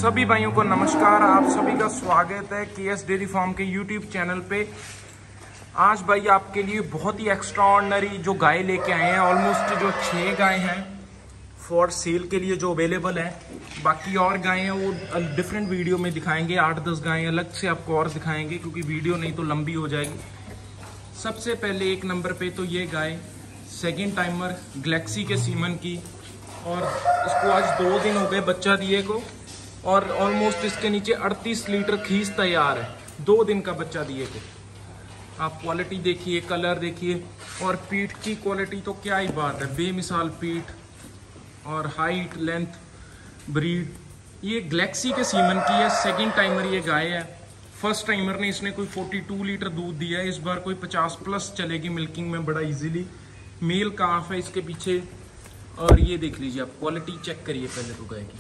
सभी भाइयों को नमस्कार। आप सभी का स्वागत है केएस डेयरी फार्म के यूट्यूब चैनल पे। आज भाई आपके लिए बहुत ही एक्स्ट्रा ऑर्डिनरी जो गाय लेके आए हैं। ऑलमोस्ट जो 6 गाय हैं फॉर सेल के लिए जो अवेलेबल है। बाकी और गाय हैं वो डिफरेंट वीडियो में दिखाएंगे। 8-10 गायें अलग से आपको और दिखाएंगे क्योंकि वीडियो नहीं तो लंबी हो जाएगी। सबसे पहले एक नंबर पे तो ये गाय सेकेंड टाइमर गैलेक्सी के सीमन की, और इसको आज 2 दिन हो गए बच्चा दिए को, और ऑलमोस्ट इसके नीचे 38 लीटर खीस तैयार है 2 दिन का बच्चा दिए को। आप क्वालिटी देखिए, कलर देखिए, और पीठ की क्वालिटी तो क्या ही बात है, बेमिसाल पीठ और हाइट लेंथ ब्रीड। ये गैलेक्सी के सीमन की है। सेकंड टाइमर ये गाय है। फर्स्ट टाइमर ने इसने कोई 42 लीटर दूध दिया है। इस बार कोई 50+ चलेगी मिल्किंग में बड़ा इजीली। मेल काफ है इसके पीछे। और ये देख लीजिए, आप क्वालिटी चेक करिए पहले तो गाय की।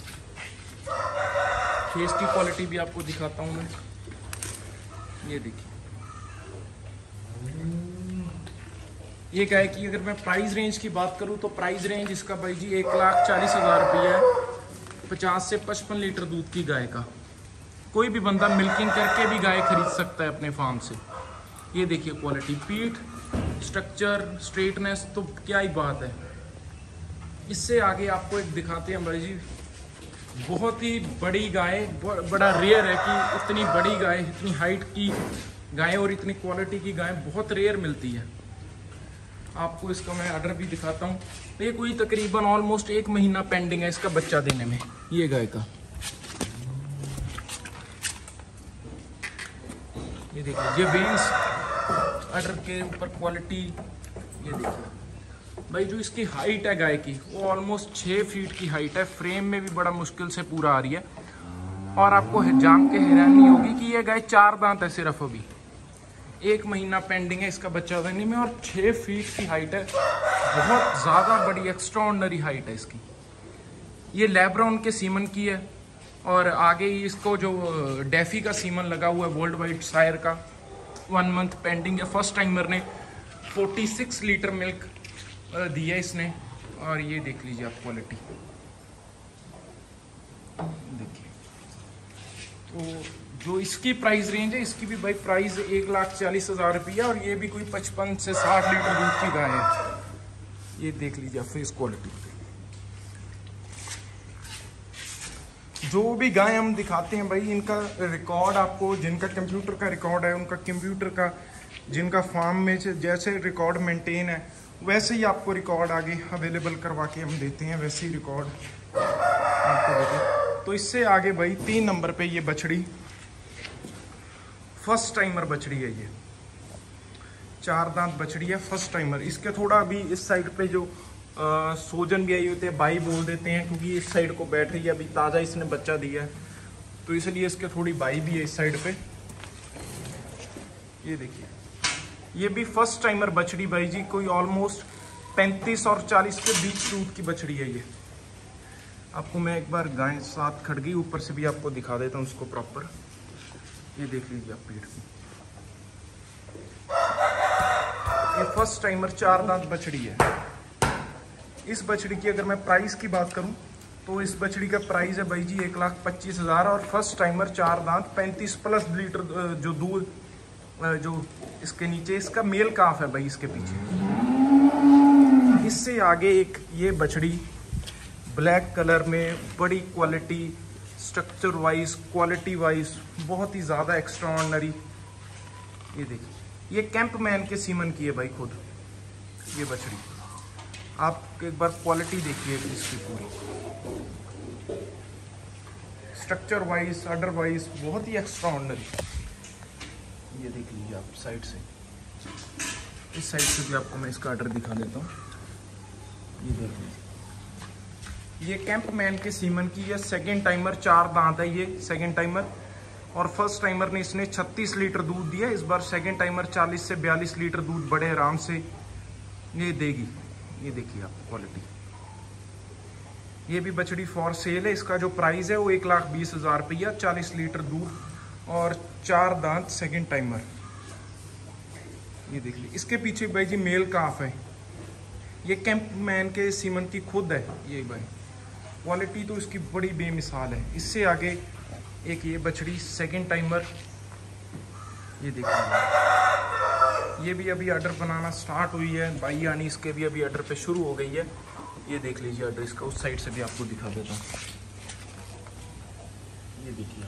फेस की क्वालिटी भी आपको दिखाता हूँ मैं। ये देखिए, ये गाय की अगर मैं प्राइस रेंज की बात करूँ तो प्राइस रेंज इसका भाई जी 1,40,000 रुपया है। 50 से 55 लीटर दूध की गाय का कोई भी बंदा मिल्किंग करके भी गाय खरीद सकता है अपने फार्म से। ये देखिए क्वालिटी, पीठ, स्ट्रक्चर, स्ट्रेटनेस तो क्या ही बात है। इससे आगे आपको एक दिखाते हैं भाई जी, बहुत ही बड़ी गाय। बड़ा रेयर है कि इतनी बड़ी गाय, इतनी हाइट की गाय और इतनी क्वालिटी की गाय बहुत रेयर मिलती है। आपको इसका मैं ऑर्डर भी दिखाता हूँ। ये कोई तकरीबन ऑलमोस्ट 1 महीना पेंडिंग है इसका बच्चा देने में, ये गाय का। ये देखिए, ये वेन्स ऑर्डर के ऊपर क्वालिटी। ये देखिए भाई, जो इसकी हाइट है गाय की वो ऑलमोस्ट 6 फीट की हाइट है। फ्रेम में भी बड़ा मुश्किल से पूरा आ रही है। और आपको जान के हैरानी होगी कि ये गाय 4 दांत है सिर्फ। अभी 1 महीना पेंडिंग है इसका बच्चा देने में, और 6 फीट की हाइट है। बहुत ज़्यादा बड़ी एक्स्ट्राऑर्डिनरी हाइट है इसकी। ये लैब्राउन के सीमन की है, और आगे ही इसको जो डेफी का सीमन लगा हुआ है वर्ल्ड वाइड सायर का, 1 मंथ पेंडिंग है। फर्स्ट टाइमर ने 46 लीटर मिल्क दिया इसने। और ये देख लीजिए आप क्वालिटी देखिए। तो जो इसकी प्राइस रेंज है, इसकी भी भाई प्राइस 1,40,000 रुपया, और ये भी कोई 55 से 60 लीटर दूध की गाय है। ये देख लीजिए आप फेस क्वालिटी। जो भी गाय हम दिखाते हैं भाई, इनका रिकॉर्ड आपको, जिनका कंप्यूटर का रिकॉर्ड है, उनका कंप्यूटर का, जिनका फार्म में जैसे रिकॉर्ड मेंटेन है वैसे ही आपको रिकॉर्ड आगे अवेलेबल करवा के हम देते हैं, वैसे ही रिकॉर्ड आपको देते। तो इससे आगे भाई 3 नंबर पे ये बछड़ी फर्स्ट टाइमर बछड़ी है। ये 4 दांत बछड़ी है, फर्स्ट टाइमर। इसके थोड़ा अभी इस साइड पे जो सोजन भी आई होते हैं, बाई बोल देते हैं, क्योंकि इस साइड को बैठ रही है। अभी ताज़ा इसने बच्चा दिया है तो इसलिए इसके थोड़ी बाई भी है इस साइड पे। ये देखिए, ये भी फर्स्ट टाइमर बछड़ी भाई जी। कोई ऑलमोस्ट 35 और 40 के बीच दूध की बछड़ी है ये। आपको मैं एक बार गाय साथ खड़ गई ऊपर से भी आपको दिखा देता हूँ उसको प्रॉपर। ये देख लीजिए आप पीठ की। ये फर्स्ट टाइमर 4 दांत बछड़ी है। इस बछड़ी की अगर मैं प्राइस की बात करूं तो इस बछड़ी का प्राइस है भाई जी 1,25,000, और फर्स्ट टाइमर 4 दांत 35+ लीटर जो दूध जो इसके नीचे इसका मेल काफ है भाई इसके पीछे। इससे आगे एक ये बछड़ी ब्लैक कलर में, बड़ी quality, structure wise, quality wise बहुत ही ज़्यादा एक्स्ट्राऑर्डिनरी। ये देखिए, ये कैंप मैन के सीमन की है भाई खुद ये बछड़ी। आप एक बार क्वालिटी देखिए इसकी पूरी, स्ट्रक्चर वाइज, ऑर्डर वाइज बहुत ही एक्स्ट्राऑर्डिनरी। ये देख लीजिए आप साइड से, इस साइड से भी आपको मैं इसका ऑर्डर दिखा देता हूँ। ये देख लीजिए, ये कैंप मैन के सीमन की है। सेकेंड टाइमर 4 दांत है ये सेकेंड टाइमर, और फर्स्ट टाइमर ने इसने 36 लीटर दूध दिया। इस बार सेकेंड टाइमर 40 से 42 लीटर दूध बड़े आराम से ये देगी। ये देखिए आप क्वालिटी। ये भी बछड़ी फॉर सेल है। इसका जो प्राइस है वो 1,20,000 रुपया, 40 लीटर दूध और 4 दांत सेकेंड टाइमर। ये देख लीजिए, इसके पीछे भाई जी मेल काफ है। ये कैंप मैन के सीमन की खुद है ये भाई। क्वालिटी तो इसकी बड़ी बेमिसाल है। इससे आगे एक ये बछड़ी सेकंड टाइमर, ये देखिए, ये भी अभी ऑर्डर बनाना स्टार्ट हुई है भाई, यानी इसके भी अभी ऑर्डर पे शुरू हो गई है। ये देख लीजिए ऑर्डर इसका, उस साइड से भी आपको दिखा देता हूँ। ये देखिए,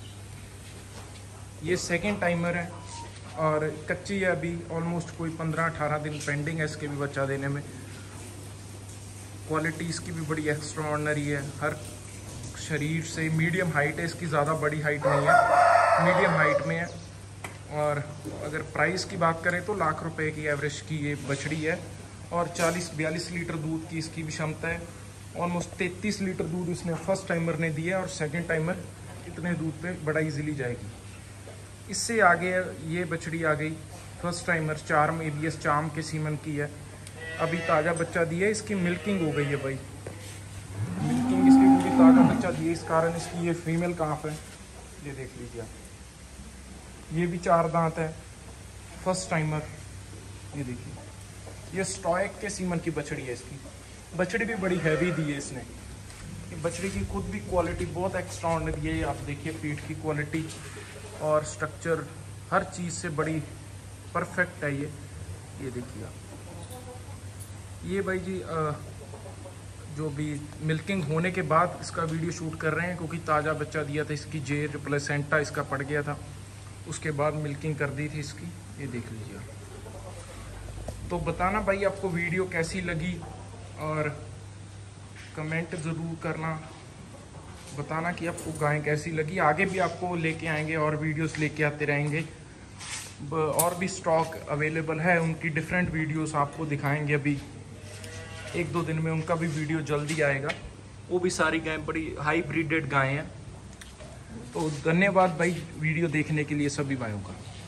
ये सेकंड टाइमर है और कच्ची है अभी, ऑलमोस्ट कोई 15-18 दिन पेंडिंग है इसके भी बच्चा देने में। क्वालिटी इसकी भी बड़ी एक्स्ट्राऑर्डिनरी है, हर शरीर से मीडियम हाइट है इसकी, ज़्यादा बड़ी हाइट नहीं है, मीडियम हाइट में है। और अगर प्राइस की बात करें तो लाख रुपए की एवरेज की ये बछड़ी है और 40-42 लीटर दूध की इसकी भी क्षमता है। ऑलमोस्ट 33 लीटर दूध इसने फर्स्ट टाइमर ने दिया और सेकंड टाइमर इतने दूध पे बड़ा इजीली जाएगी। इससे आगे ये बछड़ी आ गई first timer, Charm ABS Charm के सीमन की है, अभी ताज़ा बच्चा दिया है। इसकी मिल्किंग हो गई है भाई, मिल्किंग इसकी पूरी, ताज़ा बच्चा दिया, इस कारण इसकी ये फीमेल काफ है। ये देख लीजिए आप, ये भी 4 दांत है, फर्स्ट टाइमर। ये देखिए, ये स्टॉइक के सीमन की बछड़ी है। इसकी बछड़ी भी बड़ी हैवी दी है इसने। ये बछड़ी की खुद भी क्वालिटी बहुत एक्स्ट्राऑर्डिनरी है। आप देखिए पीठ की क्वालिटी और स्ट्रक्चर हर चीज़ से बड़ी परफेक्ट है ये देखिए आप। ये भाई जी जो भी मिल्किंग होने के बाद इसका वीडियो शूट कर रहे हैं, क्योंकि ताज़ा बच्चा दिया था, इसकी जेर प्लेसेंटा इसका पड़ गया था, उसके बाद मिल्किंग कर दी थी इसकी। ये देख लीजिए आप। तो बताना भाई आपको वीडियो कैसी लगी और कमेंट ज़रूर करना, बताना कि आपको गाय कैसी लगी। आगे भी आपको लेके आएंगे और वीडियोस लेके आते रहेंगे, और भी स्टॉक अवेलेबल है, उनकी डिफरेंट वीडियोस आपको दिखाएंगे। अभी 1-2 दिन में उनका भी वीडियो जल्दी आएगा। वो भी सारी गाय बड़ी हाई ब्रीडेड गायें हैं। तो धन्यवाद भाई वीडियो देखने के लिए सभी भाइयों का।